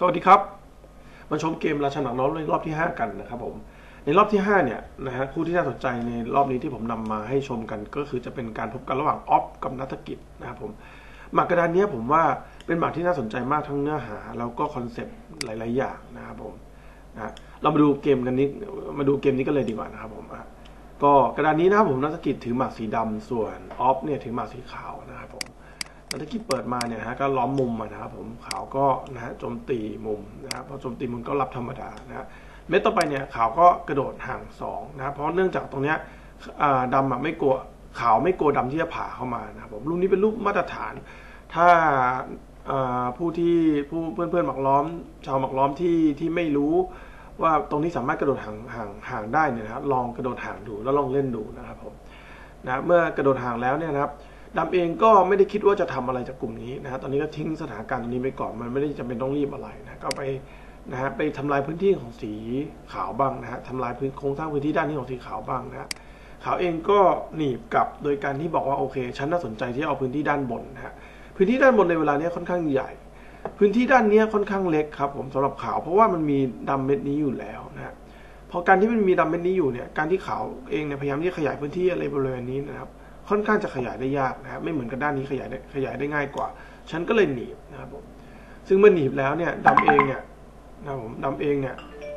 สวัสดีครับมาชมเกมราชาหนักน้อยในรอบที่5กันนะครับผมในรอบที่5เนี่ยนะฮะคู่ที่น่าสนใจในรอบนี้ที่ผมนำมาให้ชมกันก็คือจะเป็นการพบกันระหว่างออฟกับนัฐกิจนะครับผมหมากกระดานนี้ผมว่าเป็นหมากที่น่าสนใจมากทั้งเนื้อหาแล้วก็คอนเซปต์หลายๆอย่างนะครับผมนะเรามาดูเกมกันนี้กันเลยดีกว่านะครับผมก็กระดานนี้นะครับผมนัฐกิจถือหมากสีดำส่วนออฟเนี่ยถือหมากสีขาวนะครับผมนัฐกิจเปิดมาเนี่ยนะฮะก็ล้อมมุมนะครับผมขาวก็นะฮะโจมตีมุมนะครับพอโจมตีมุมก็รับธรรมดานะฮะเม็ดต่อไปเนี่ยขาวก็กระโดดห่าง2นะครับเพราะเนื่องจากตรงเนี้ยดำไม่กลัวขาวไม่กลัวดำที่จะผ่าเข้ามานะครับผมรูปนี้เป็นรูปมาตรฐานถ้าผู้เพื่อนหมักล้อมชาวหมักล้อมที่ไม่รู้ว่าตรงนี้สามารถกระโดดห่างได้เนี่ยนะครับลองกระโดดห่างดูแล้วลองเล่นดูนะครับผมนะเมื่อกระโดดห่างแล้วเนี่ยนะครับดำเองก็ไม่ได้คิดว่าจะทำอะไรจากกลุ่มนี้นะฮะตอนนี้ก็ทิ้งสถานการณ์ตรงนี้ไปก่อนมันไม่ได้จำเป็นต้องรีบอะไรนะก็ไปนะฮะไปทำลายพื้นที่ของสีขาวบ้างนะฮะทำลายโครงสร้างพื้นที่ด้านนี้ของสีขาวบ้างนะฮะขาวเองก็หนีบกลับโดยการที่บอกว่าโอเคฉันน่าสนใจที่เอาพื้นที่ด้านบนนะฮะพื้นที่ด้านบนในเวลานี้ค่อนข้างใหญ่พื้นที่ด้านนี้ค่อนข้างเล็กครับผมสำหรับขาวเพราะว่ามันมีดำเม็ดนี้อยู่แล้วนะฮะพอการที่มันมีดำเม็ดนี้อยู่เนี่ยการที่ขาวเองเนี่ยพยายามที่จะขยายพื้นที่อะไรบริเวณนี้นะครับค่อนข้างจะขยายได้ยากนะครับไม่เหมือนกับด้านนี้ขยายได้ง่ายกว่าฉันก็เลยหนีบนะครับผมซึ่งเมื่อหนีบแล้วเนี่ยดำเองเนี่ยนะผมดำเองเนี่ย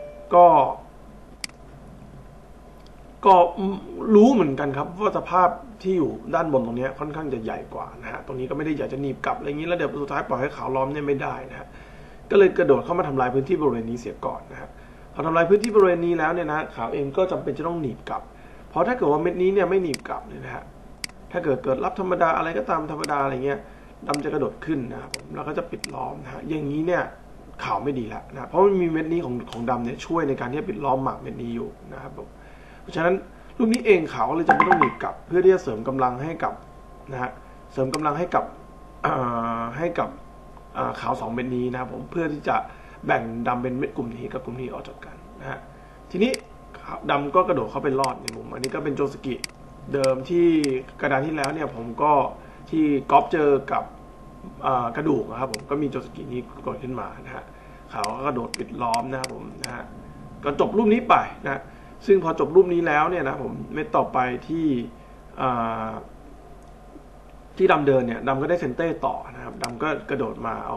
ก็รู้เหมือนกันครับว่าสภาพที่อยู่ด้านบนตรงนี้ค่อนข้างจะใหญ่กว่านะฮะตรงนี้ก็ไม่ได้อยากจะหนีบกลับอะไรอย่างนี้แล้วเดี๋ยวสุดท้ายปล่อยให้ขาวล้อมเนี่ยไม่ได้นะฮะก็เลยกระโดดเข้ามาทำลายพื้นที่บริเวณนี้เสียก่อนนะฮะพอทำลายพื้นที่บริเวณนี้แล้วเนี่ยนะขาวเองก็จำเป็นจะต้องหนีบกลับเพราะถ้าเกิดว่าเม็ดนี้เนี่ยไม่หนีบกลับเนี่ยนะฮะถ้าเกิดรับธรรมดาอะไรก็ตามธรรมดาอะไรเงี้ยดำจะกระโดดขึ้นนะครับผมแล้วก็จะปิดล้อมนะฮะอย่างนี้เนี่ยขาวไม่ดีแล้วนะเพราะมันมีเม็ดนี้ของดำเนี่ยช่วยในการที่จะปิดล้อมหมากเม็ดนี้อยู่นะครับผมเพราะฉะนั้นรูปนี้เองขาวเลยจะไม่ต้องหนีบกลับเพื่อที่จะเสริมกำลังให้กับนะฮะเสริมกำลังให้กับขาว2เม็ดนี้นะครับผมเพื่อที่จะแบ่งดำเป็นเม็ดกลุ่มนี้กับกลุ่มนี้ออกจากกันนะฮะทีนี้ดำก็กระโดดเข้าไปรอดในมุมอันนี้ก็เป็นโจสกิเดิมที่กระดานที่แล้วเนี่ยผมก็ที่ก๊อปเจอกับกระดูกนะครับผมก็มีโจสกินี้กดขึ้นมานะฮะขาวก็กระโดดปิดล้อมนะครับผมนะฮะก็จบรูปนี้ไปนะซึ่งพอจบรูปนี้แล้วเนี่ยนะผมเม็ดต่อไปที่ดำเดินเนี่ยดำก็ได้เซนเต้ต่อนะครับดำก็กระโดดมาเอา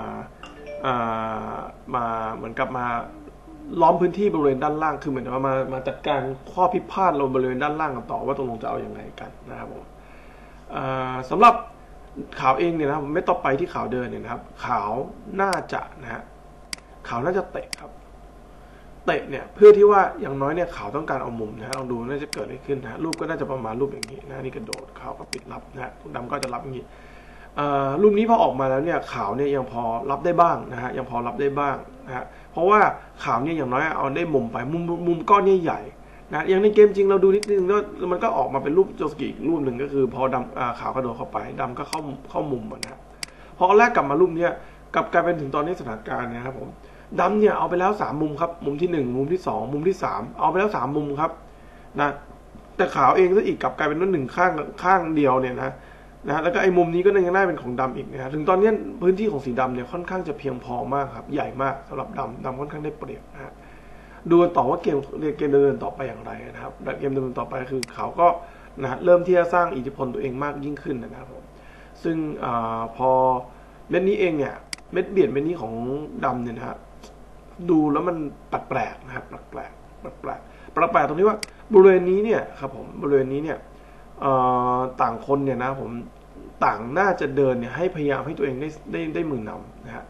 มาเหมือนกับมาล้อมพื้นที่บริเวณด้านล่างคือเหมือนว่ามาจัดการข้อพิพาทบริเวณด้านล่างกันต่อว่าตกลงจะเอาอย่างไรกันนะครับผมสำหรับขาวเองเนี่ยนะไม่ต่อไปที่ขาวเดินเนี่ยนะครับขาวน่าจะนะฮะขาวน่าจะเตะครับเตะเนี่ยเพื่อที่ว่าอย่างน้อยเนี่ยขาวต้องการเอามุมนะฮะลองดูน่าจะเกิดอะไรขึ้นนะรูปก็น่าจะประมาณรูปอย่างนี้นะนี่กระโดดขาวก็ปิดรับนะฮะดำก็จะรับอย่างนี้รูปนี้พอออกมาแล้วเนี่ยขาวเนี่ยยังพอรับได้บ้างนะฮะยังพอรับได้บ้างนะฮะเพราะว่าขาวเนี่ยอย่างน้อยเอาได้มุมไปมุมก้อนใหญ่นะอย่างในเกมจริงเราดูนิดนึงก็มันก็ออกมาเป็นรูปโจสกิรูปหนึ่งก็คือพอดำขาวกระโดดเข้าไปดำก็เข้ามุมนะพอแรกกลับมารูปนี้กลับกลายเป็นถึงตอนนี้สถานการณ์นะครับผมดำเนี่ยเอาไปแล้ว3มุมครับมุมที่1มุมที่2มุมที่3เอาไปแล้ว3มุมครับนะแต่ขาวเองซะอีกกลับกลายเป็นว่า1ข้างเดียวเนี่ยนะแล้วก็ไอ้มุมนี้ก็ยังได้เป็นของดำอีกนะถึงตอนนี้พื้นที่ของสีดำเนี่ยค่อนข้างจะเพียงพอมากครับใหญ่มากสำหรับดำค่อนข้างได้เปรียบนะฮะดูต่อว่าเกมดำเนินต่อไปอย่างไรนะครับเกมดำเนินต่อไปคือเขาก็นะเริ่มที่จะสร้างอิทธิพลตัวเองมากยิ่งขึ้นนะครับผมซึ่งพอเม็ดนี้เองเนี่ยเม็ดเบียดเม็ดนี้ของดำเนี่ยนะฮะดูแล้วมันแปลกๆนะครับแปลกตรงที่ว่าบริเวณนี้เนี่ยครับผมบริเวณนี้เนี่ยต่างคนเนี่ยนะผมต่างน่าจะเดินเนี่ยให้พยายามให้ตัวเองได้มือนำนะฮะ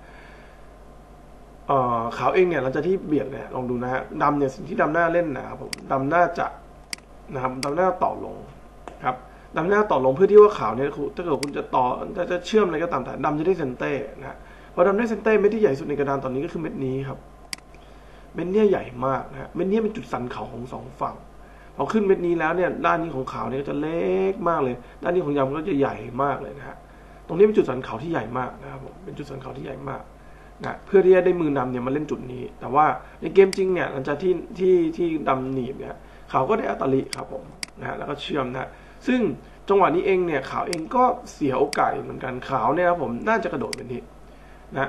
ขาวเองเนี่ยหลังจากที่เบียดเนี่ยลองดูนะฮะดำเนี่ยสิ่งที่ดำหน้าเล่นนะครับผมดำหน้าจะนะครับดำหน้าต่อลงครับดำหน้าต่อลงเพื่อที่ว่าขาวเนี่ยถ้าเกิดคุณจะต่อจะเชื่อมอะไรก็ตามแต่ดำจะได้เซนเต้นะฮะพอดำได้เซนเต้เม็ดที่ใหญ่สุดในกระดานตอนนี้ก็คือเม็ดนี้ครับเม็ดนี้ใหญ่มากนะฮะเม็ดนี้เป็นจุดสันเขาของ2ฝั่งพอขึ้นเม็ดนี้แล้วเนี่ยด้านนี้ของขาวเนี่ยก็จะเล็กมากเลยด้านนี้ของดำก็จะใหญ่มากเลยนะฮะตรงนี้เป็นจุดสันเขาที่ใหญ่มากนะครับผมเป็นจุดสันเขาที่ใหญ่มากนะเพื่อที่จะได้มือนำเนี่ยมาเล่นจุดนี้แต่ว่าในเกมจริงเนี่ยหลังจากที่ดำหนีบเนี่ยขาวก็ได้อัตลิครับผมนะฮะแล้วก็เชื่อมนะซึ่งจังหวะนี้เองเนี่ยขาวเองก็เสียโอกาสเหมือนกันขาวเนี่ยครับผมน่าจะกระโดดเป็นนี้นะ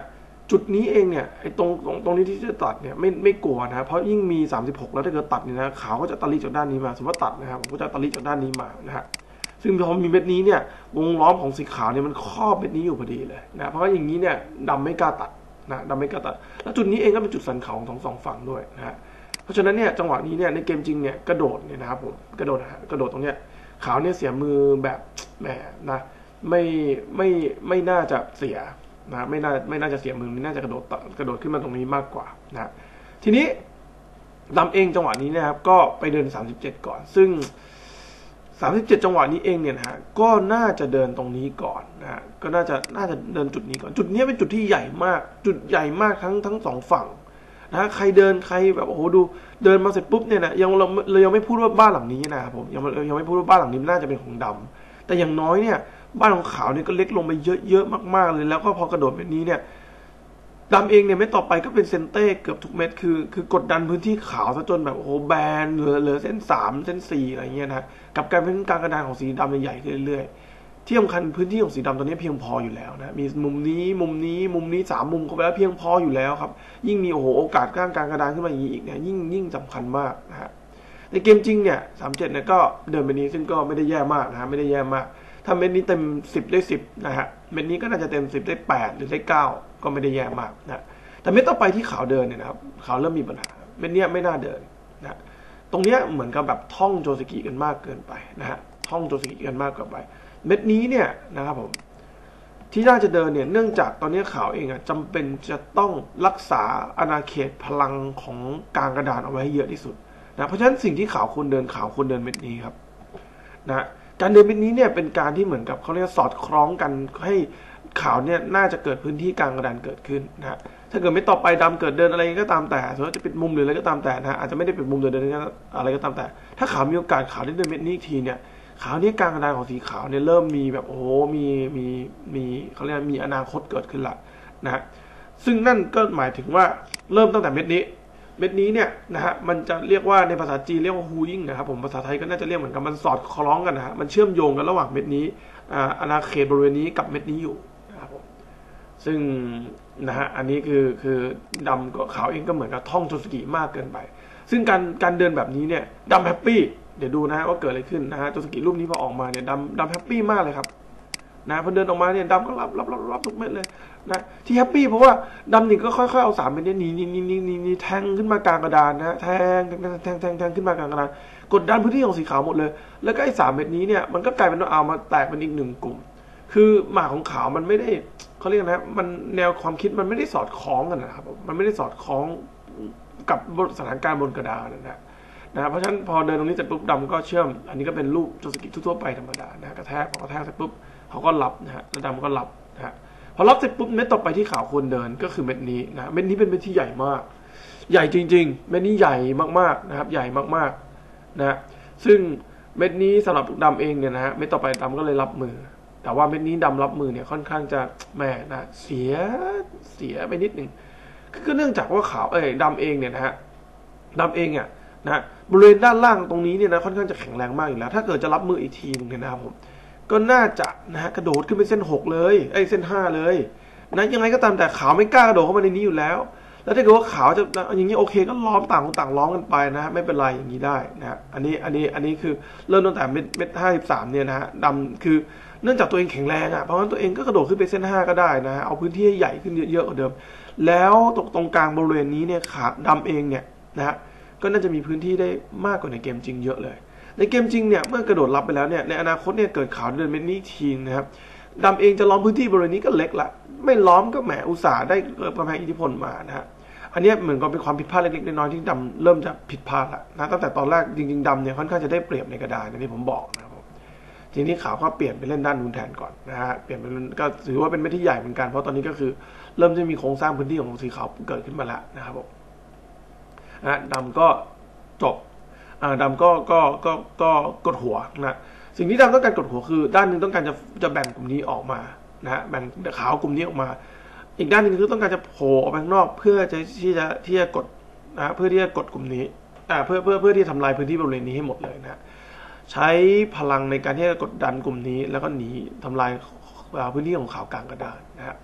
จุดนี้เองเนี่ยไอ้ตรงนี้ที่จะตัดเนี่ยไม่กลัวนะเพราะยิ่งมี36แล้วถ้าเกิดตัดเนี่ยนะขาวก็จะตะลิจากด้านนี้มาสมมติว่าตัดนะครับผมก็จะตะลิจากด้านนี้มานะฮะซึ่งพอมีเม็ดนี้เนี่ยวงล้อมของสีขาวเนี่ยมันครอบเม็ดนี้อยู่พอดีเลยนะเพราะว่าอย่างนี้เนี่ยดำไม่กล้าตัดนะดำไม่กล้าตัดแล้วจุดนี้เองก็เป็นจุดสันเขาของสองฝั่งด้วยนะฮะเพราะฉะนั้นเนี่ยจังหวะนี้เนี่ยในเกมจริงเนี่ยกระโดดเนี่ยนะครับผมกระโดดตรงเนี้ยขาวเนี่ยเสียมือแบบแหมนะไม่น่าจะเสียนะไม่น่าจะเสียมือน่าจะกระโดดขึ้นมาตรงนี้มากกว่านะทีนี้ดำเองจังหวะนี้นะครับก็ไปเดิน37ก่อนซึ่ง37จังหวะนี้เองเนี่ยนะฮะก็น่าจะเดินตรงนี้ก่อนนะฮะก็น่าจะเดินจุดนี้ก่อนจุดนี้เป็นจุดที่ใหญ่มากจุดใหญ่มากทั้งสองฝั่งนะใครเดินใครแบบโอ้โหดูเดินมาเสร็จปุ๊บเนี่ยนะเรายังไม่พูดว่าบ้านหลังนี้นะครับผมยังไม่พูดว่าบ้านหลังนี้น่าจะเป็นของดำแต่อย่างน้อยเนี่ยบ้านของขาวเนี่ยก็เล็กลงไปเยอะๆมากๆเลยแล้วก็พอกระโดดแบบนี้เนี่ยดำเองเนี่ยไม่ต่อไปก็เป็นเซนเต้เกือบทุกเม็ดคือกดดันพื้นที่ขาวซะจนแบบโอ้โหแบนเหลือเส้น3เส้น4อะไรเงี้ยนะกับการเป็นการกระดานของสีดำใหญ่ขึ้นเรื่อยๆที่สำคัญพื้นที่ของสีดำตอนนี้เพียงพออยู่แล้วนะมีมุมนี้3มุมเข้าไปแล้วเพียงพออยู่แล้วครับยิ่งมีโอกาสการกระดานขึ้นมาอย่างนี้อีกเนี่ยยิ่งสำคัญมากนะฮะในเกมจริงเนี่ย37เนี่ยก็เดินไปนี้ซึ่งก็ไม่ได้แย่มากนะฮะไม่ได้แย่มากถ้าเม็ดนี้เต็ม10ได้10นะฮะเม็ดนี้ก็น่าจะเต็ม10ได้8หรือได้9ก็ไม่ได้แย่มากนะแต่เม็ดต่อไปที่ขาวเดินเนี่ยนะครับขาวเริ่มมีปัญหาเม็ดนี้ไม่น่าเดินนะตรงนี้เหมือนกับแบบท่องโจสกิกันมากเกินไปนะฮะท่องโจสกิกันมากเกินไปเม็ดนี้เนี่ยนะครับผมที่น่าจะเดินเนี่ยเนื่องจากตอนนี้ขาวเองจำเป็นจะต้องรักษาอาณาเขตพลังของกลางกระดานเอาไว้ให้เยอะที่สุดนะเพราะฉะนั้นสิ่งที่ขาวควรเดินเม็ดนี้ครับนะการเดินเม็ดนี้เนี่ยเป็นการที่เหมือนกับเขาเรียกสอดคล้องกันให้ขาวเนี่ยน่าจะเกิดพื้นที่กลางกระดานเกิดขึ้นนะฮะถ้าเกิดไม่ต่อไปดำเกิดเดินอะไรก็ตามแต่สมมติจะปิดมุมหรืออะไรก็ตามแต่นะฮะอาจจะไม่ได้ปิดมุมเดินอะไรก็ตามแต่ถ้าขาวมีโอกาสขาวได้เดินเม็ดนี้ทีเนี่ยขาวเนี่ยกลางกระดานของสีขาวเนี่ยเริ่มมีแบบโอ้โหมีเขาเรียกมีอนาคตเกิดขึ้นละนะฮะซึ่งนั่นก็หมายถึงว่าเริ่มตั้งแต่เม็ดนี้เนี่ยนะฮะมันจะเรียกว่าในภาษาจีนเรียกว่าฮูยิ่งนะครับผมภาษาไทยก็น่าจะเรียกเหมือนกันมันสอดคล้องกันนะฮะมันเชื่อมโยงกันระหว่างเม็ดนี้อาณาเขตบริเวณนี้กับเม็ดนี้อยู่นะครับผมซึ่งนะฮะอันนี้คือดำกับขาวเองก็เหมือนกับท่องโจสกิมากเกินไปซึ่งการเดินแบบนี้เนี่ยดำแฮปปี้เดี๋ยวดูนะฮะว่าเกิดอะไรขึ้นนะฮะโจสกิรูปนี้พอออกมาเนี่ยดำแฮปปี้มากเลยครับนะพอเดินออกมาเนี่ยดำก็รับทุกเม็ดเลยนะที่แฮปปี้เพราะว่าดำนี่ก็ค่อยๆเอา3เม็ดนี้นี่แทงขึ้นมากลางกระดานนะแทงขึ้นมากลางกระดานกดดันพื้นที่ของสีขาวหมดเลยแล้วก็ไอ้3เม็ดนี้เนี่ยมันก็กลายเป็นว่าเอามาแตกเป็นอีก1กลุ่มคือหมากของขาวมันไม่ได้เขาเรียกนะมันแนวความคิดมันไม่ได้สอดคล้องกันนะครับมันไม่ได้สอดคล้องกับสถานการณ์บนกระดานนะเพราะฉะนั้นพอเดินตรงนี้เสร็จปุ๊บดำก็เชื่อมอันนี้ก็เป็นรูปโจสกิทั่วไปธรรมดานะกระแทกเสร็จปุ๊บเขาก็รับนะฮะแล้วดำก็รับนะฮะพอรับเสร็จปุ๊บเม็ดต่อไปที่ขาวควรเดินก็คือเม็ดนี้นะเม็ดนี้เป็นเม็ดที่ใหญ่มากใหญ่จริงๆเม็ดนี้ใหญ่มากๆนะครับใหญ่มากๆนะซึ่งเม็ดนี้สำหรับดำเองเนี่ยนะฮะเม็ดต่อไปดำก็เลยรับมือแต่ว่าเม็ดนี้ดำรับมือเนี่ยค่อนข้างจะแหม่นะเสียไปนิดนึงคือเนื่องจากว่าขาวดำเองเนี่ยนะฮะดำเองเนี่ยนะบริเวณด้านล่างตรงนี้เนี่ยนะค่อนข้างจะแข็งแรงมากอยู่แล้วถ้าเกิดจะรับมืออีกทีนึงเนี่ยนะครับผมก็น่าจะนะฮะกระโดดขึ้นไปเส้น6เลยเส้น5เลยนะยังไงก็ตามแต่ขาวไม่กล้ากระโดดเข้ามาในนี้อยู่แล้วแล้วถ้าเกิดว่าขาวจะอย่างนี้โอเคก็ล้อมต่างล้อมกันไปนะไม่เป็นไรอย่างนี้ได้นะอันนี้คือเริ่มตั้งแต่เม็ด53เนี่ยนะฮะดำคือเนื่องจากตัวเองแข็งแรงเพราะฉะนั้นตัวเองก็กระโดดขึ้นไปเส้น5ก็ได้นะเอาพื้นที่ใหญ่ขึ้นเยอะๆกว่าเดิมแล้วตรงกลางบริเวณนี้เนี่ยขาดำเองเนี่ยนะฮะก็น่าจะมีพื้นที่ได้มากกว่าในเกมจริงเยอะเลยในเกมจริงเนี่ยเมื่อกระโดดรับไปแล้วเนี่ยในอนาคตเนี่ยเกิดขาวเดินเม็ดนี้ทีนะครับดำเองจะล้อมพื้นที่บริเวณนี้ก็เล็กละไม่ล้อมก็แหมอุตส่าห์ได้กำแพงอิทธิพลมานะฮะอันนี้เหมือนกับเป็นความผิดพลาดเล็กๆน้อยๆที่ดำเริ่มจะผิดพลาดละนะตั้งแต่ตอนแรกจริงๆดำเนี่ยค่อนข้างจะได้เปรียบในกระดานอย่างที่ผมบอกนะครับทีนี้ขาวก็เปลี่ยนไปเล่นด้านนู้นแทนก่อนนะฮะเปลี่ยนไปก็ถือว่าเป็นเม็ดที่ใหญ่เหมือนกันเพราะตอนนี้ก็คือเริ่มจะมีโครงสร้างพื้นที่ของสีขาวเกิดขึ้นมาแล้วนะครับผมดำก็จบดำก็กดหัวนะสิ่งที่ดำต้องการกดหัวคือด้านนึงต้องการจะแบ่งกลุ่มนี้ออกมานะแบ่งขาวกลุ่มนี้ออกมาอีกด้านนึงคือต้องการจะโผล่ออกไปข้างนอกเพื่อที่จะกดนะเพื่อที่จะกดกลุ่มนี้เพื่อที่จะทำลายพื้นที่บริเวณนี้ให้หมดเลยนะใช้พลังในการที่จะกดดันกลุ่มนี้แล้วก็หนีทำลายพื้นที่ของขาวกลางกระดานนะฮะ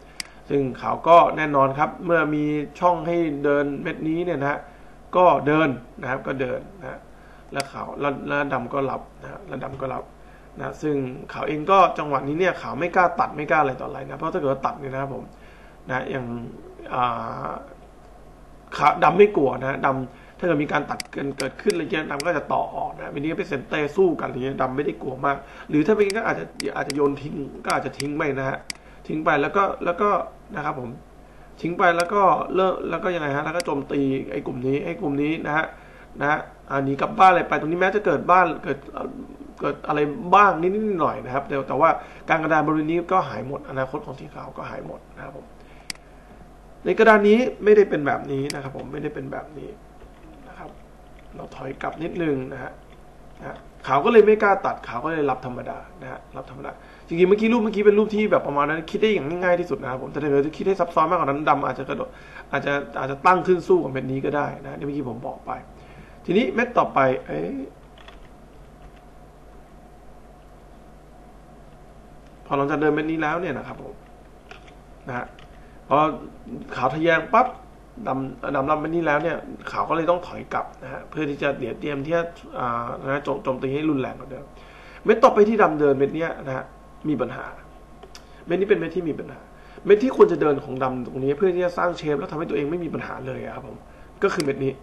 ซึ่งขาวก็แน่นอนครับเมื่อมีช่องให้เดินเม็ดนี้เนี่ยนะฮะก็เดินนะครับก็เดินนะแล้วขาวแล้วดำก็รับนะแล้วดำก็รับนะซึ่งขาวเองก็จังหวะนี้เนี่ยขาวไม่กล้าตัดไม่กล้าอะไรต่ออะไรนะเพราะถ้าเกิดตัดเนี่ยนะครับผมนะอย่างขาวดำไม่กลัวนะดำถ้าเกิดมีการตัดเกิดขึ้นอะไรเงี้ยดำก็จะต่อออกนะวันนี้เป็นเซนเต้สู้กันอะไรเงี้ยดำไม่ได้กลัวมากหรือถ้าเป็นก็อาจจะโยนทิ้งก็อาจจะทิ้งไปนะฮะทิ้งไปแล้วก็นะครับผมทิ้งไปแล้วก็แล้วก็ยังไงฮะแล้วก็โจมตีไอ้กลุ่มนี้นะฮะหนีกลับบ้านอะไรไปตรงนี้แม้จะเกิดบ้านเกิดอะไรบ้างนิดหน่อยนะครับแต่ว่าการกระดานบริเวณนี้ก็หายหมดอนาคตของสีขาวก็หายหมดนะครับผมในกระดานนี้ไม่ได้เป็นแบบนี้นะครับผมไม่ได้เป็นแบบนี้นะครับเราถอยกลับนิดนึงนะฮะขาวก็เลยไม่กล้าตัดขาวก็เลยรับธรรมดานะฮะรับธรรมดาจริงๆเมื่อกี้เป็นรูปที่แบบประมาณนั้นคิดได้อย่างง่ายๆที่สุดนะครับผมแต่ถ้าเกิดคิดให้ซับซ้อนมากกว่านั้นดำอาจจะกระโดดอาจจะตั้งขึ้นสู้กับเม็ดนี้ก็ได้นะเมื่อกี้ผมบอกไปทีนี้เม็ดต่อไปพอหลังจากเดินเม็ดนี้แล้วเนี่ยนะครับผมนะฮะพอขาวทะแยงปั๊บดำรับเม็ดนี้แล้วเนี่ยขาวก็เลยต้องถอยกลับนะฮะเพื่อที่จะเตรียมที่จะโจมตีให้รุนแรงกว่าเดิมเม็ดต่อไปที่ดำเดินเม็ดนี้นะฮะมีปัญหาเม็ดนี้เป็นเม็ดที่มีปัญหาเม็ดที่ควรจะเดินของดำตรงนี้เพื่อที่จะสร้างเชฟแล้วทำให้ตัวเองไม่มีปัญหาเลยครับผมก็คือเม็ดนี้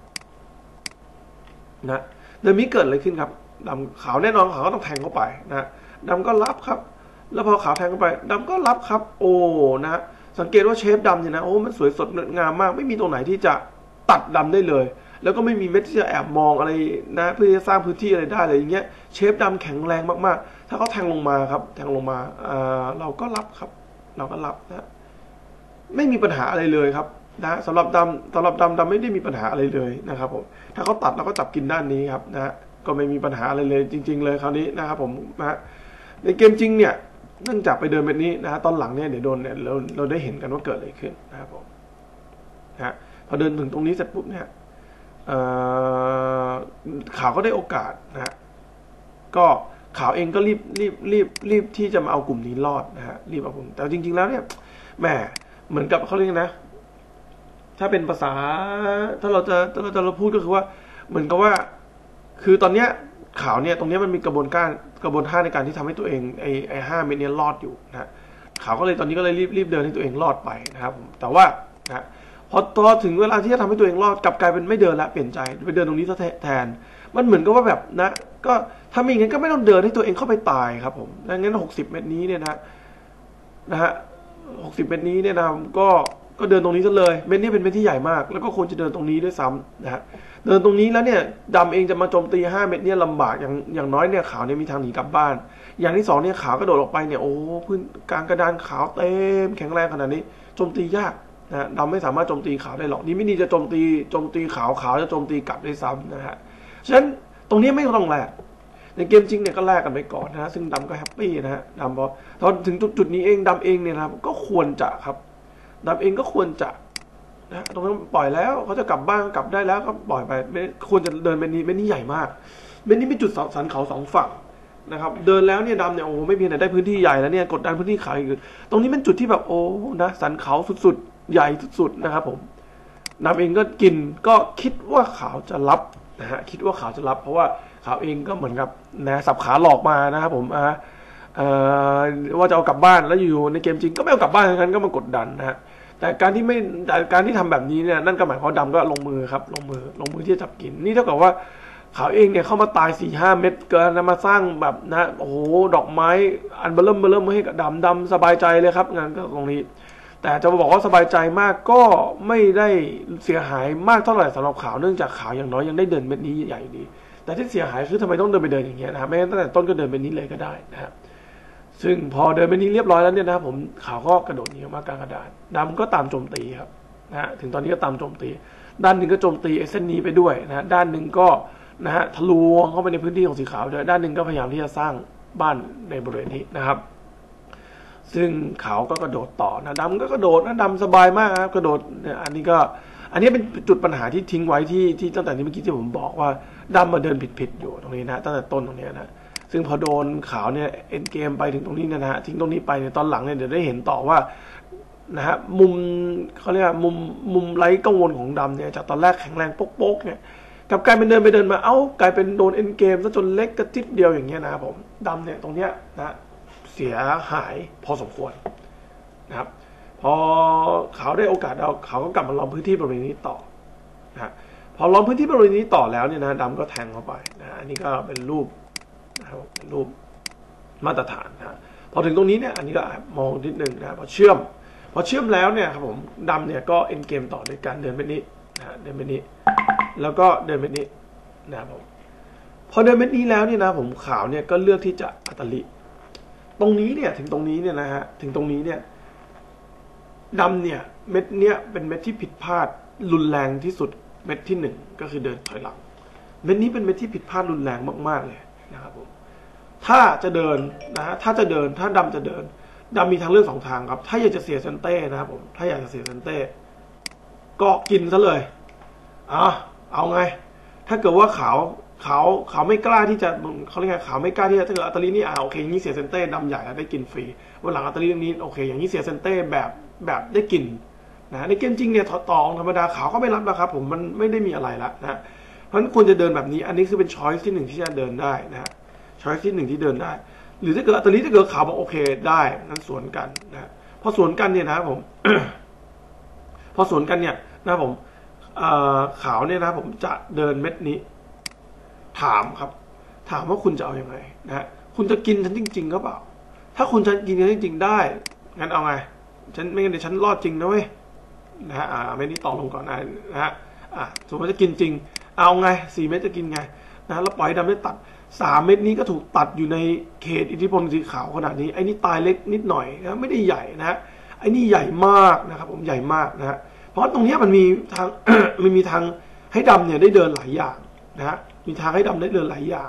นะเดินนี้เกิดอะไรขึ้นครับดำขาวแน่นอนขาวก็ต้องแทงเข้าไปนะดำก็รับครับแล้วพอขาวแทงเข้าไปดำก็รับครับโอ้นะสังเกตว่าเชฟดำเนี่ยนะโอ้มันสวยสดงามมากไม่มีตรงไหนที่จะตัดดำได้เลยแล้วก็ไม่มีเม็ดที่จะแอบมองอะไรนะเพื่อจะสร้างพื้นที่อะไรได้เลยอย่างเงี้ยเชฟดำแข็งแรงมากๆถ้าเขาแทงลงมาครับแทงลงมาเราก็รับครับเราก็รับนะไม่มีปัญหาอะไรเลยครับนะสำหรับดำไม่ได้มีปัญหาอะไรเลยนะครับผมถ้าเขาตัดเราก็จับกินด้านนี้ครับนะก็ไม่มีปัญหาอะไรเลยจริงๆเลยคราวนี้นะครับผมนะในเกมจริงเนี่ยเนื่องจากไปเดินแบบนี้นะตอนหลังเนี่ยเดี๋ยวโดนเนี่ยเราได้เห็นกันว่าเกิดอะไรขึ้นนะครับผมนะพอเดินถึงตรงนี้เสร็จปุ๊บเนี่ยขาวก็ได้โอกาสนะก็ขาวเองก็รีบที่จะมาเอากลุ่มนี้รอดนะฮะรีบเอากลุ่มแต่จริงๆแล้วเนี่ยแหมเหมือนกับเขาเรียกนะถ้าเป็นภาษาถ้าเราพูดก็คือว่าเหมือนกับว่าคือตอนเนี้ยขาวเนี่ยตรงนี้มันมีกระบวนท่าในการที่ทำให้ตัวเองไอ้5 เม็ดนี้รอดอยู่นะขาวก็เลยตอนนี้ก็เลยรีบเดินให้ตัวเองรอดไปนะครับผมแต่ว่านะพอถึงเวลาที่จะทำให้ตัวเองรอดกลับกลายเป็นไม่เดินละเปลี่ยนใจไปเดินตรงนี้แทนมันเหมือนกับว่าแบบนะก็ถ้าไม่อย่างนั้นก็ไม่ต้องเดินให้ตัวเองเข้าไปตายครับผมดังนั้น60 เม็ดนี้เนี่ยนะฮะ60 เม็ดนี้เนี่ยนะก็เดินตรงนี้ซะเลยเม็ดนี้เป็นเม็ดที่ใหญ่มากแล้วก็ควรจะเดินตรงนี้ด้วยซ้ำนะฮะเดินตรงนี้แล้วเนี่ยดำเองจะมาโจมตี5 เม็ดเนี่ยลำบากอย่างน้อยเนี่ยขาวเนี่ยมีทางหนีกลับบ้านอย่างที่2เนี่ยขาวกระโดดออกไปเนี่ยโอ้พื้นกลางกระดานขาวเต็มแข็งแรงขนาดนี้โจมตียากนะดำไม่สามารถโจมตีขาวได้หรอกนี่ไม่ดีจะโจมตีขาวจะโจมตีกลับได้ซ้ำนะฮะฉะนั้นตรงนี้ไม่ต้องแลกในเกมจริงเนี่ยก็แลกกันไปก่อนนะฮะซึ่งดำก็แฮปปี้นะฮะดำพอถึงจุดนี้เองดำเองเนี่ยนะครับก็ควรจะครับดำเองก็ควรจะนะตรงนั้นปล่อยแล้วเขาจะกลับบ้านกลับได้แล้วก็ปล่อยไปไม่ควรจะเดินเป็นนี้ใหญ่มากเป็นนี้เป็นจุดสันเขา2 ฝั่งนะครับเดินแล้วเนี่ยดำเนี่ยโอ้ไม่เพียงแต่ได้พื้นที่ใหญ่แล้วเนี่ยกดดันพื้นที่ขาวอีกตรงนี้เป็นจุดที่แบบโอ้นะสันเขาสุดๆใหญ่สุดๆนะครับผมดำเองก็กินก็คิดว่าขาวจะรับนะฮะคิดว่าขาวจะรับเพราะว่าขาวเองก็เหมือนกับนะสับขาหลอกมานะครับผมว่าจะเอากลับบ้านแล้วอยู่ในเกมจริงก็ไม่เอากลับบ้านงั้นก็มากดดันนะฮะแต่การที่ทำแบบนี้เนี่ยนั่นก็หมายความดำก็ลงมือครับลงมือที่จะจับกินนี่เท่ากับว่าขาวเองเนี่ยเข้ามาตาย 4-5 เม็ดเกินมาสร้างแบบนะโอ้โหดอกไม้อันเบลิ่มให้กับดำสบายใจเลยครับงานก็ตรงนี้แต่จะบอกว่าสบายใจมากก็ไม่ได้เสียหายมากเท่าไหร่สำหรับขาวเนื่องจากขาวอย่างน้อยยังได้เดินเม็ดนี้ใหญ่ดีแต่ที่เสียหายคือทำไมต้องเดินไปเดินอย่างเงี้ยนะครับไม่งั้นตั้งแต่ต้นก็เดินเม็ดนี้เลยก็ได้นะครับซึ่งพอเดินเม็ดนี้เรียบร้อยแล้วเนี่ยนะครับผมขาวก็กระโดดหนีออกมากลางกระดานดำก็ตามโจมตีครับนะฮะถึงตอนนี้ก็ตามโจมตีด้านหนึ่งก็โจมตีเส้นนี้ไปด้วยนะด้านหนึ่งก็นะฮะทะลวงเข้าไปในพื้นที่ของสีขาวด้วยด้านหนึ่งก็พยายามที่จะสร้างบ้านในบริเวณนี้นะครับซึ่งขาวก็กระโดดต่อนะดำก็กระโดดนะดำสบายมากครับกระโดดเนี่ยอันนี้เป็นจุดปัญหาที่ทิ้งไว้ที่ตั้งแต่ที่เมื่อกี้ที่ผมบอกว่าดำมาเดินผิดอยู่ตรงนี้นะตั้งแต่ต้นตรงนี้นะซึ่งพอโดนขาวเนี่ยเอ็นเกมไปถึงตรงนี้นะฮะทิ้งตรงนี้ไปเนี่ยตอนหลังเนี่ยเดี๋ยวได้เห็นต่อว่านะฮะมุมเขาเรียกมุมไร้กังวลของดำเนี่ยจากตอนแรกแข็งแรงโป๊กๆเนี่ยกับกลายเป็นเดินไปเดินมากลายเป็นโดนเอ็นเกมซะจนเล็กกระติดเดียวอย่างเงี้ยนะครับผมดำเนี่ยตรงเนี้ยนะเสียหายพอสมควรนะครับพอเขาได้โอกาสเขาก็กลับมาล้อมพื้นที่บริเวณนี้ต่อนะพอล้อมพื้นที่บริเวณนี้ต่อแล้วเนี่ยนะดำก็แทงเข้าไปนะอันนี้ก็เป็นรูปนะครับเป็นรูปมาตรฐานนะพอถึงตรงนี้เนี่ยอันนี้ก็มองนิดนึงนะพอเชื่อมแล้วเนี่ยครับผมดำเนี่ยก็เอ็นเกมต่อในการเดินไปนี้นะเดินไปนี้แล้วก็เดินไปนี้นะครับผมพอเดินไปนี้แล้วเนี่ยนะผมขาวเนี่ยก็เลือกที่จะอัตลิตรงนี้เนี่ยถึงตรงนี้เนี่ยนะฮะถึงตรงนี้เนี่ยดำเนี่ยเม็ดเนี้ยเป็นเม็ดที่ผิดพลาดรุนแรงที่สุดเม็ดที่1ก็คือเดินถอยหลังเม็ดนี้เป็นเม็ดที่ผิดพลาดรุนแรงมากๆเลยนะครับผมถ้าจะเดินนะฮะถ้าดำจะเดินดำมีทางเลือก2 ทางครับถ้าอยากจะเสียเซนเต้นะครับผมถ้าอยากจะเสียเซนเต้ก็กินซะเลยเอาไงถ้าเกิดว่าขาวไม่กล้าที่จะเขาเรียกไงขาวไม่กล้าที่จะถ้าเกิดอัตลีนี่โอเคอย่างนี้เสียเซนเต้ดำใหญ่แล้วได้กินฟรีวันหลังอัตลีนี้โอเคอย่างนี้เสียเซนเต้แบบได้กินนะในเกมจริงเนี่ยต่อธรรมดาขาวก็ไม่รับแล้วครับผมมันไม่ได้มีอะไรละนะเพราะฉะนั้นควรจะเดินแบบนี้อันนี้คือเป็นช้อยส์ที่1ที่จะเดินได้นะฮะช้อยส์ที่1ที่เดินได้หรือถ้าเกิดอัตลีถ้าเกิดขาวบอกโอเคได้นั้นสวนกันนะพอสวนกันเนี่ยนะผม พอสวนกันเนี่ยนะผมขาวเนี่ยนะผมจะเดินเม็ดนี้ถามว่าคุณจะเอาอยัางไงนะคุณจะกินฉันจริงๆหรือเปล่าถ้าคุณจะกินฉันจริงๆได้งั้นเอาไงฉันไม่งั้นเดี๋ยวฉันรอดจริงนะเว้ยนะฮะเม็ดนี้ต่อลงก่อนนะฮะสมมติว่าจะกินจริงเอาไง4 เม็ดจะกินไงนะแล้วปล่อยดำได้ตัด3 เม็ดนี้ก็ถูกตัดอยู่ในเขตอิทธิพลสีขาวขนาดนี้ไอ้นี่ตายเล็กนิดหน่อยนะไม่ได้ใหญ่นะไอ้นี่ใหญ่มากนะครับผมใหญ่มากนะฮะเพราะตรงนี้มันมีทาง มันมีทางให้ดำเนี่ยได้เดินหลายอย่างนะฮะมีทางให้ดำได้เดินหลายอย่าง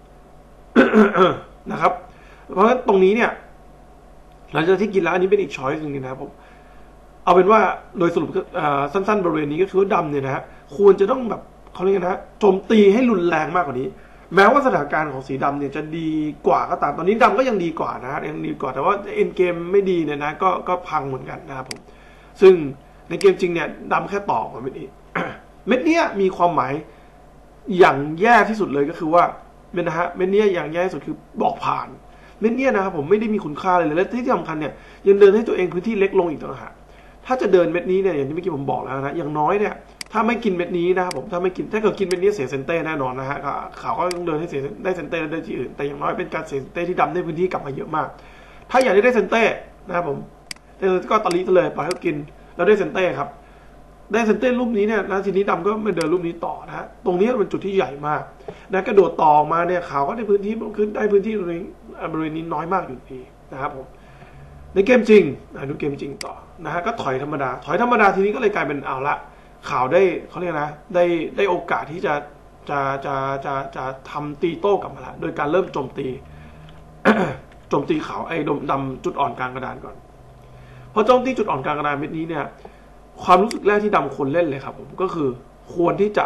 นะครับเพราะฉะนั้นตรงนี้เนี่ยหลังจากที่กินแล้วอันนี้เป็นอีกช้อยส์นึงนะครับผมเอาเป็นว่าโดยสรุปสั้นๆบริเวณนี้ก็คือว่าดำเนี่ยนะฮะควรจะต้องแบบเขาเรียกนะโจมตีให้รุนแรงมากกว่านี้แม้ว่าสถานการณ์ของสีดำเนี่ยจะดีกว่าก็ตามตอนนี้ดำก็ยังดีกว่านะยังดีกว่าแต่ว่าเอ็นเกมไม่ดีเนี่ยนะก็พังเหมือนกันนะครับผมซึ่งในเกมจริงเนี่ยดำแค่ต่อกับเม็ดนี้ เม็ดนี้มีความหมายอย่างแย่ที่สุดเลยก็คือว่าเม็ดนะฮะเม็ดนี้อย่างแย่ที่สุดคือบอกผ่านเม็ดนี้นะครับผมไม่ได้มีคุณค่าเลยและที่สำคัญเนี่ยยังเดินให้ตัวเองพื้นที่เล็กลงอีกต่างหากถ้าจะเดินเม็ดนี้เนี่ยอย่างที่เมื่อกี้ผมบอกแล้วนะอย่างน้อยเนี่ยถ้าไม่กินเม็ดนี้นะครับผมถ้าเกิดกินเม็ดนี้เสียเซนเต้แน่นอนนะฮะเขาก็ต้องเดินให้เสียได้เซนเต้ได้ที่อื่นแต่อย่างน้อยเป็นการเสียเซนเต้ที่ดำได้พื้นที่กลับมาเยอะมากถ้าอยากได้เซนเต้นะครับผมก็ตะลิเลยปล่อยเขากินแล้วได้เซนเต้ครับได้เซนเต้รูปนี้เนี่ยนะทีนี้ดำก็มาเดินรูปนี้ต่อนะฮะตรงนี้เป็นจุดที่ใหญ่มากนะกระโดดต่อมาเนี่ยเขาก็ได้พื้นที่ขึ้นได้พื้นที่บริเวณนี้น้อยมากอยู่ดีนะครับผมในเกมจริงดูเกมจริงต่อนะฮะก็ถอยธรรมดาทีนี้ก็เลยกลายเป็นเอาละข่าวได้เขาเรียกนะได้โอกาสที่จะทำตีโต้กลับมาละโดยการเริ่มโจมตี โจมตีขาวไอ้ดำจุดอ่อนกลางกระดานก่อนพอโจมตีจุดอ่อนกลางกระดานเม็ดนี้เนี่ยความรู้สึกแรกที่ดำควรเล่นเลยครับผมก็คือควรที่จะ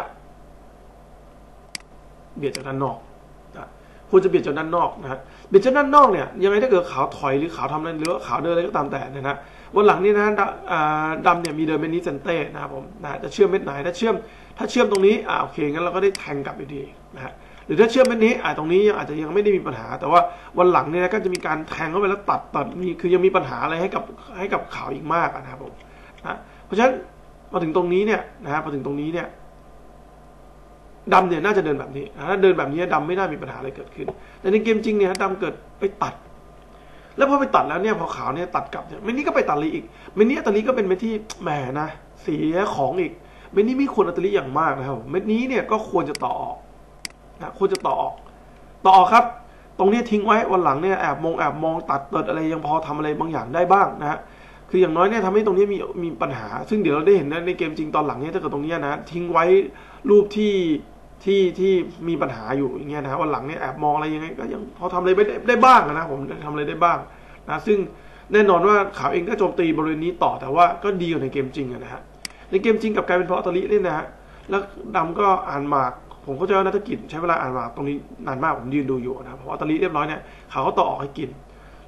เบียดจากด้านนอกควรจะเบียดจากด้านนอกนะฮะเบียดจากด้านนอกเนี่ยยังไงถ้าเกิดขาวถอยหรือขาวทำอะไรหรือว่าขาวเดินอะไรก็ตามแต่นะวันหลังนี้นะดำเนี่ยมีเดินเม็ดนี้เซนเต้นะครับผมนะจะเชื่อมเม็ดไหนถ้าเชื่อมตรงนี้โอเคงั้นเราก็ได้แทงกลับอยู่ดีนะฮะหรือถ้าเชื่อมเม็ดนี้ตรงนี้อาจจะยังไม่ได้มีปัญหาแต่ว่าวันหลังเนี่ยก็จะมีการแทงเข้าไปแล้วตัดมีคือยังมีปัญหาอะไรให้กับขาวอีกมากนะครับผมนะเพราะฉะนั้นมาถึงตรงนี้เนี่ยนะฮะพอถึงตรงนี้เนี่ยดำเนี่ยน่าจะเดินแบบนี้ถ้าเดินแบบนี้ดำไม่น่ามีปัญหาอะไรเกิดขึ้นแต่ในเกมจริงเนี่ยดำเกิดไปตัดแล้วพอไปตัดแล้วเนี่ยพอขาวเนี่ยตัดกลับเนี่ยเม็ดนี้ก็ไปตัดลีอีกเม็ดนี้อัตลีก็เป็นเม็ดที่แหมนะเสียของอีกเม็ดนี้ไม่ควรอัตลีอย่างมากนะครับเม็ดนี้เนี่ยก็ควรจะต่อออกนะควรจะต่อออกครับตรงนี้ทิ้งไว้วันหลังเนี่ยแอบมองตัดเติดอะไรยังพอทำอะไรบางอย่างได้บ้างนะฮะคืออย่างน้อยเนี่ยทำให้ตรงนี้มีปัญหาซึ่งเดี๋ยวเราได้เห็นในเกมจริงตอนหลังเนี่ยถ้าเกิดตรงนี้นะทิ้งไว้รูปที่มีปัญหาอยู่อย่างเงี้ยนะวันหลังเนี่ยแอบมองอะไรยังไงก็ยังพอทำอะไรได้บ้างนะผมทำอะไรได้บ้างนะซึ่งแน่นอนว่าขาวเองก็โจมตีบริเวณนี้ต่อแต่ว่าก็ดีกว่าในเกมจริงนะฮะในเกมจริงกับกลายเป็นเพราะอัตลีเล่นนะฮะแล้วดำก็อ่านหมากผมก็จะนักกิจใช้เวลาอ่านหมากตรงนี้นานมากผมยืนดูอยู่นะเพราะอัตลีเรียบร้อยเนี่ยขาวก็ต่อออกให้กินแ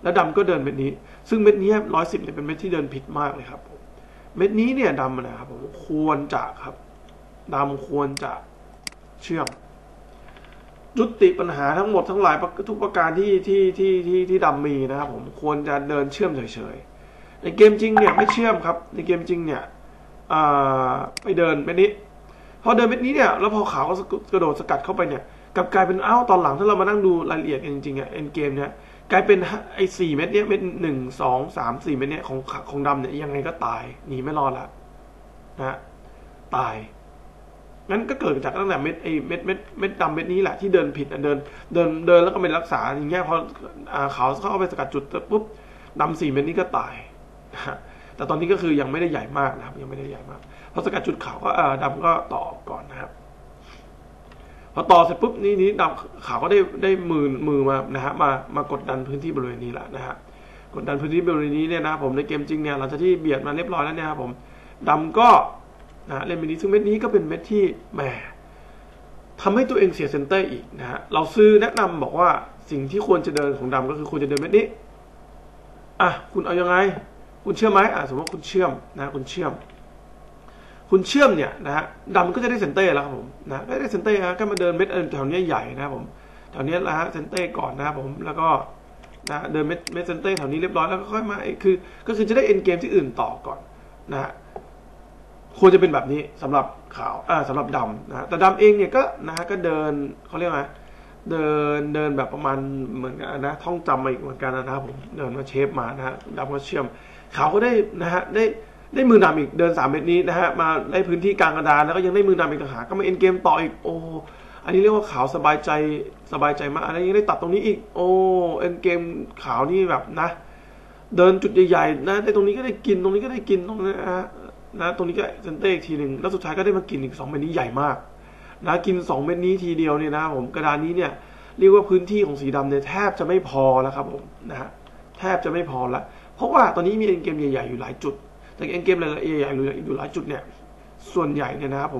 แล้วดำก็เดินเม็ดนี้ซึ่งเม็ดนี้110เนี่ยเป็นเม็ดที่เดินผิดมากเลยครับเม็ดนี้เนี่ยดำนะครับผมควรจะครับดำควรจะเชื่อมยุติปัญหาทั้งหมดทั้งหลายทุกประการที่ดำมีนะครับผมควรจะเดินเชื่อมเฉยๆในเกมจริงเนี่ยไม่เชื่อมครับในเกมจริงเนี่ยไปเดินเม็ดนี้พอเดินเม็ดนี้เนี่ยแล้วพอขาวก็กระโดดสกัดเข้าไปเนี่ยกลับกลายเป็นตอนหลังถ้าเรามานั่งดูรายละเอียดกันจริงๆเอ็นเกมเนี่ยกลายเป็นไอ้4เม็ดเนี้ยเม็ด1 2 3 4เม็ดเนี้ยของดำเนี่ยยังไงก็ตายหนีไม่รอดละนะตายงั้นก็เกิดจากตั้งแต่เม็ดดำเม็ดนี้แหละที่เดินผิดเดินแล้วก็ไม่รักษาอย่างเงี้ยพอขาวเข้าไปสกัดจุดปุ๊บดำ4เม็ดนี้ก็ตายแต่ตอนนี้ก็คือยังไม่ได้ใหญ่มากนะครับยังไม่ได้ใหญ่มากพอสกัดจุดขาวก็ดำก็ต่อก่อนนะครับพอต่อเสร็จปุ๊บนี้ดำขาวก็ได้มือมานะฮะมากดดันพื้นที่บริเวณนี้แหละนะฮะกดดันพื้นที่บริเวณนี้เนี่ยนะผมในเกมจริงเนี่ยหลังจากที่เบียดมาเรียบร้อยแล้วเนี่ยครับผมดำก็เล่นเม็ดนี้ซึ่งเม็ดนี้ก็เป็นเม็ดที่แหมทำให้ตัวเองเสียเซนเตอร์อีกนะฮะเราซื้อแนะนำบอกว่าสิ่งที่ควรจะเดินของดำก็คือควรจะเดินเม็ดนี้คุณเอายังไงคุณเชื่อไหมสมมติว่าคุณเชื่อมนะคุณเชื่อมเนี่ยนะฮะดำก็จะได้เซนเตอร์แล้วครับผมนะได้เซนเตอร์ก็มาเดินเม็ดแถวนี้ใหญ่นะครับผมแถวนี้นะฮะเซนเตอร์ก่อนนะครับผมแล้วก็นะเดินเม็ดเซนเตอร์แถวนี้เรียบร้อยแล้วก็ค่อยมาก็คือจะได้เอ็นเกมที่อื่นต่อก่อนนะฮะควรจะเป็นแบบนี้สำหรับขาวสำหรับดำนะแต่ดำเองเนี่ยก็นะฮะก็เดินเขาเรียกว่าเดินแบบประมาณเหมือนกันนะท่องจำมาอีกเหมือนกันนะครับผมเดินมาเชฟมานะฮะดำก็เชื่อมขาวก็ได้นะฮะได้มือนำอีกเดิน3เม็ดนี้นะฮะมาได้พื้นที่กลางกระดานแล้วก็ยังได้มือนำอีกต่างหากก็มาเอ็นเกมต่ออีกโอ้อันนี้เรียกว่าขาวสบายใจมากอะไรยังได้ตัดตรงนี้อีกโอ้เอ็นเกมขาวนี่แบบนะเดินจุดใหญ่ๆนะได้ตรงนี้ก็ได้กินตรงนี้ก็ได้กินตรงนี้นะตรงนี้ก็เซนเตอร์อีกทีหนึ่งแล้วสุดท้ายก็ได้มากินอีก2เม็ดนี้ใหญ่มากนะกิน2เม็ดนี้ทีเดียวเนี่ยนะผมกระดานนี้เนี่ยเรียกว่าพื้นที่ของสีดำเนี่ยแทบจะไม่พอแล้วครับผมนะฮะแทบจะไม่พอแล้วเพราะว่าตอนนี้มีเอ็นเกมใหญ่ๆอยู่หลายจุดแต่เอ็นเกมอะไรใหญ่ๆอยู่หลายจุดเนี่ยส่วนใหญ่เนี่ยนะครับผม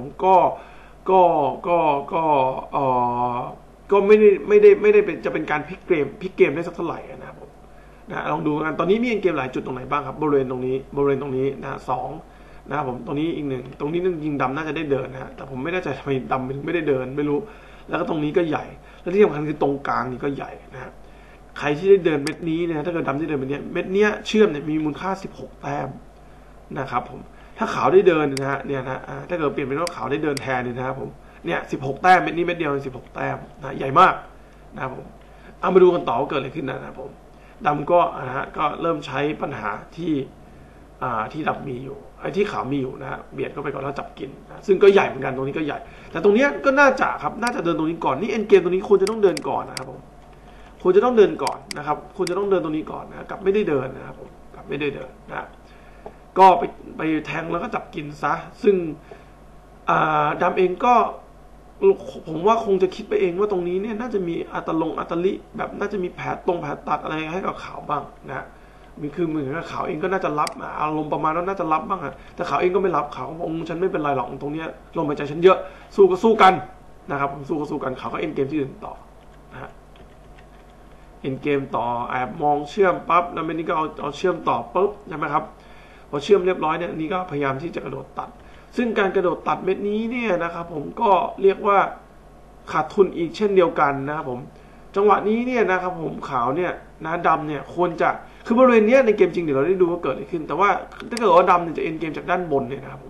ก็ไม่ได้เป็นจะเป็นการพลิกเกมได้สักเท่าไหร่นะครับผมนะลองดูกันตอนนี้มีเอ็นเกมหลายจุดตรงไหนบ้างครับบริเวณตรงนี้นะ2นะครับผมตรงนี้อีก1ตรงนี้นึงยิงดำน่าจะได้เดินนะฮะแต่ผมไม่แน่ใจทำไมดำไม่ได้เดินไม่รู้แล้วก็ตรงนี้ก็ใหญ่และที่สำคัญคือตรงกลางนี่ก็ใหญ่นะครับใครที่ได้เดินเม็ดนี้เนี่ยถ้าเกิดดำได้เดินเม็ดเนี้ยเชื่อมเนี่ยมีมูลค่า16แต้มนะครับผมถ้าขาวได้เดินนะฮะเนี่ยนะถ้าเกิดเปลี่ยนเป็นว่าขาวได้เดินแทนเนี่ยนะครับผมเนี่ย16แต้มเม็ดนี้เม็ดเดียว16แต้มนะใหญ่มากนะครับผมเอามาดูกันต่อว่าเกิดอะไรขึ้นนะครับผมดำก็นะฮะก็เริ่มใช้ปัญหาที่ดำมีอยู่ไอ้ที่ขาวมีอยู่นะฮะเบียดเข้าไปก่อนแล้วจับกินนะซึ่งก็ใหญ่เหมือนกันตรงนี้ก็ใหญ่แต่ตรงนี้ก็น่าจะเดินตรงนี้ก่อนนี่เอ็นเกมตรงนี้ควรจะต้องเดินก่อนนะครับผมควรจะต้องเดินก่อนนะครับควรจะต้องเดินตรงนี้ก่อนนะกลับไม่ได้เดินนะครับผมกลับไม่ได้เดินนะก็ไปแทงแล้วก็จับกินซะซึ่งดำเองก็ผมว่าคงจะคิดไปเองว่าตรงนี้เนี่ยน่าจะมีอัตลิแบบน่าจะมีแผลตัดอะไรให้กับขาวบ้างนะมีคือเหมือนกับขาวเองก็น่าจะรับอารมณ์ประมาณนั้นน่าจะรับบ้างแต่ขาวเองก็ไม่รับขาวก็บอกฉันไม่เป็นไรหรอกตรงนี้ลมหายใจฉันเยอะสู้ก็สู้กันนะครับผมสู้กันขาวก็เอ็นเกมที่อื่นต่อนะฮะเอ็นเกมต่อแอบมองเชื่อมปั๊บแล้วเม็ดนี้ก็เอาเชื่อมต่อปุ๊บใช่ไหมครับพอเชื่อมเรียบร้อยเนี่ยนี่ก็พยายามที่จะกระโดดตัดซึ่งการกระโดดตัดเม็ดนี้เนี่ยนะครับผมก็เรียกว่าขาดทุนอีกเช่นเดียวกันนะครับผมจังหวะนี้เนี่ยนะครับผมขาวเนี่ยนะดำเนี่ยควรจะคือบริเวณนี้ในเกมจริงเดี๋ยวเราได้ดูว่าเกิดอะไรขึ้นแต่ว่าถ้าเกิดว่าดำเนี่ยจะเอ็นเกมจากด้านบนเนี่ยนะครับผม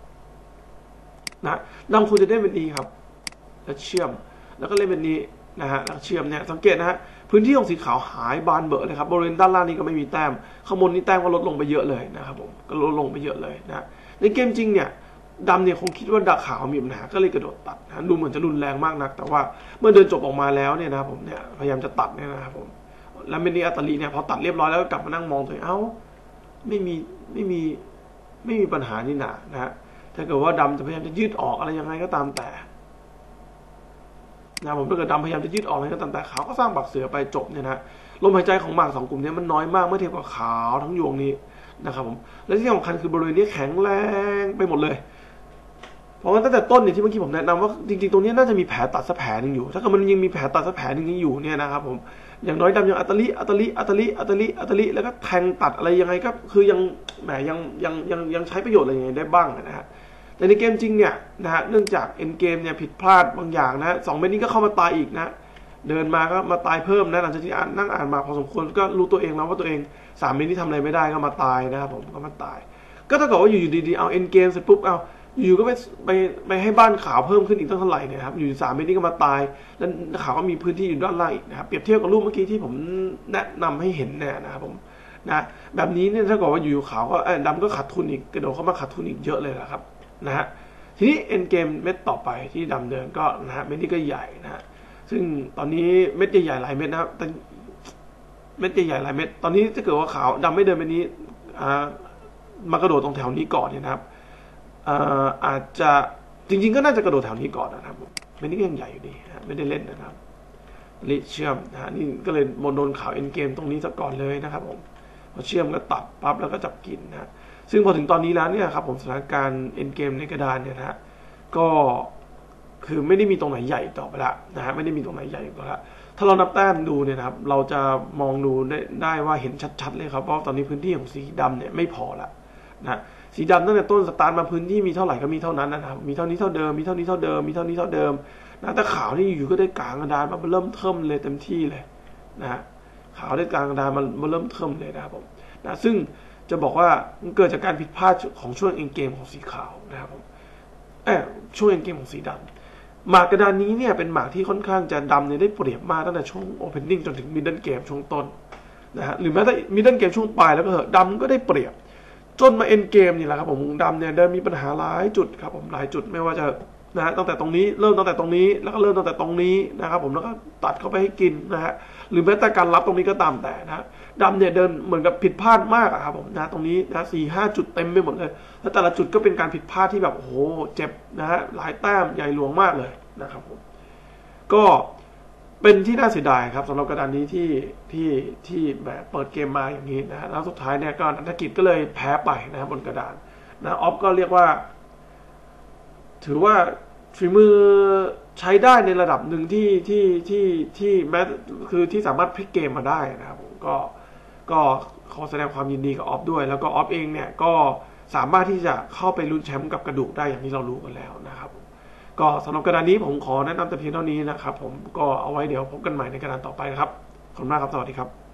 นะดำควรจะได้เป็นนี้ครับแล้วเชื่อมแล้วก็เล่นเป็นนี้นะฮะแล้วเชื่อมเนี่ยสังเกตนะฮะพื้นที่ของสีขาวหายบานเบอะเลยครับบริเวณด้านล่างนี้ก็ไม่มีแต้มข้างบนนี้แต้มก็ลดลงไปเยอะเลยนะครับผมก็ลดลงไปเยอะเลยนะในเกมจริงเนี่ยดำเนี่ยคงคิดว่าขาวมีปัญหาก็เลยกระโดดตัดนะดูเหมือนจะรุนแรงมากนักแต่ว่าเมื่อเดินจบออกมาแล้วเนี่ยนะครับผมเนี่ยพยายามจะตัดเนี่ยนะครับผมแล้วเมนี่อัตลีเนี่ยพอตัดเรียบร้อยแล้วก็กลับมานั่งมองตัวเองไม่มีปัญหานี่นะฮะถ้าเกิดว่าดำจะพยายามจะยืดออกอะไรยังไงก็ตามแต่นะผมถ้าเกิดดำพยายามจะยืดออกอะไรก็ตามแต่ขาวก็สร้างบักเสือไปจบเนี่ยนะลมหายใจของหมาก2กลุ่มนี้มันน้อยมากเมื่อเทียบกับขาวทั้งยวงนี้นะครับผมและที่สำคัญคือบริเวณนี้แข็งแรงไปหมดเลยเพราะงั้นตั้งแต่ต้นเนี่ยที่เมื่อกี้ผมแนะนำว่าจริงๆตรงนี้น่าจะมีแผลตัดสักแผลหนึ่งอยู่ถ้าเกิดมันยังมีแผลตัดสักแผลหนึ่งอยู่เนี่ยนะครับผมอย่างน้อยดำยังอัตลิแล้วก็แทงตัดอะไรยังไงก็คือยังแหมยังใช้ประโยชน์อะไรยังไงได้บ้างนะฮะแต่ในเกมจริงเนี่ยนะฮะเนื่องจากเอ็นเกมเนี่ยผิดพลาดบางอย่างนะ2 เม็ดนี้ก็เข้ามาตายอีกนะเดินมาก็มาตายเพิ่มนะหลังจากที่นั่งอ่านมาพอสมควรก็รู้ตัวเองแล้วว่าตัวเอง3 เม็ดนี้ทำอะไรไม่ได้ก็มาตายนะครับผมก็มาตายก็ถ้าเกิดว่าอยู่ดีๆเอาเอ็นเกมเสร็จปุ๊บเอาอยู่ก็ไปให้บ้านขาวเพิ่มขึ้นอีกตั้งเท่าไหร่เนี่ยครับอยู่3 เม็ดนี้ก็มาตายแล้วขาวก็มีพื้นที่อยู่ด้านล่างอีกนะครับเปรียบเทียบกับรูปเมื่อกี้ที่ผมแนะนำให้เห็นเนี่ยนะครับผมนะแบบนี้เนี่ยถ้าเกิดว่าอยู่ขาวก็ดำก็ขาดทุนอีกกระโดดเข้ามาขาดทุนอีกเยอะเลยแหละครับนะฮะทีนี้เอ็นเกมเม็ดต่อไปที่ดำเดินก็นะฮะเม็ดนี้ก็ใหญ่นะฮะซึ่งตอนนี้เม็ดใหญ่ๆหลายเม็ดนะครับแต่เม็ดใหญ่ๆหลายเม็ดตอนนี้ถ้าเกิดว่าขาวดำไม่เดินเม็ดนี้มากระโดดตรงแถวนี้ก่อนเนี่ยนะครับอาจจะจริงๆก็น่าจะกระโดดแถวนี้ก่อนนะครับเม็ดนี้ก็ยังใหญ่อยู่ดีนะไม่ได้เล่นนะครับลิเชื่อมนะฮะนี่ก็เลยโดนข่าวเอ็นเกมตรงนี้ซะก่อนเลยนะครับผมพอเชื่อมก็ตัดปั๊บแล้วก็จับกินนะซึ่งพอถึงตอนนี้แล้วเนี่ยครับผมสถานการณ์เอ็นเกมในกระดานเนี่ยนะฮะก็คือไม่ได้มีตรงไหนใหญ่ต่อไปละนะฮะไม่ได้มีตรงไหนใหญ่ต่อละถ้าเรานับแต้มดูเนี่ยนะครับเราจะมองดูได้ว่าเห็นชัดๆเลยครับเพราะตอนนี้พื้นที่ของสีดำเนี่ยไม่พอละนะสีดำตั้งแต่ต้นสตาร์ทมาพื้นที่มีเท่าไหร่ก็มีเท่านั้นนะครับมีเท่านี้เท่าเดิมมีเท่านี้เท่าเดิมมีเท่านี้เท่าเดิมนะแต่ขาวนี่อยู่ก็ได้กลางกระดานมาเริ่มเทิมเลยเต็มที่เลยนะฮะขาวได้กลางกระดานมาเริ่มเทิมเลยนะครับผมนะซึ่งจะบอกว่ามันเกิดจากการผิดพลาดของช่วงเอ็นเกมของสีขาวนะครับผมช่วงเอ็นเกมของสีดำหมากกระดานนี้เนี่ยเป็นหมากที่ค่อนข้างจะดำเนี่ยได้เปรียบมากตั้งแต่ช่วงโอเพนนิ่งจนถึงมิดเดิลเกมช่วงต้นนะฮะหรือแม้แต่มิดเดิลเกมช่วงปลายแล้วก็เถอะดำก็ได้เปรียบจนมาเอ็นเกมนี่แหละครับผมดำเนี่ยเดินมีปัญหาหลายจุดครับผมหลายจุดไม่ว่าจะนะฮะตั้งแต่ตรงนี้เริ่มตั้งแต่ตรงนี้แล้วก็เริ่มตั้งแต่ตรงนี้นะครับผมแล้วก็ตัดเข้าไปให้กินนะฮะหรือแม้แต่การรับตรงนี้ก็ตามแต่นะดำเนี่ยเดินเหมือนกับผิดพลาดมากครับผมนะตรงนี้นะ4-5 จุดเต็มไปหมดเลยแล้วแต่ละจุดก็เป็นการผิดพลาดที่แบบโอ้โหเจ็บนะฮะหลายแต้มใหญ่หลวงมากเลยนะครับผมก็เป็นที่น่าเสียดายครับสำหรับกระดานนี้ที่แบบเปิดเกมมาอย่างนี้นะแล้วสุดท้ายเนี่ยก็นักกิจก็เลยแพ้ไปนะครับบนกระดานนะออฟก็เรียกว่าถือว่าฝีมือใช้ได้ในระดับหนึ่งที่แม้คือที่สามารถพลิกเกมมาได้นะครับผมก็ขอแสดงความยินดีกับออฟด้วยแล้วก็ออฟเองเนี่ยก็สามารถที่จะเข้าไปลุ้นแชมป์กับกระดูกได้อย่างที่เรารู้กันแล้วนะครับก็สำหรับกระดานนี้ผมขอแนะนำแต่เพียงเท่านี้นะครับผมก็เอาไว้เดี๋ยวพบกันใหม่ในกระดานต่อไปนะครับขอบคุณมากครับสวัสดีครับ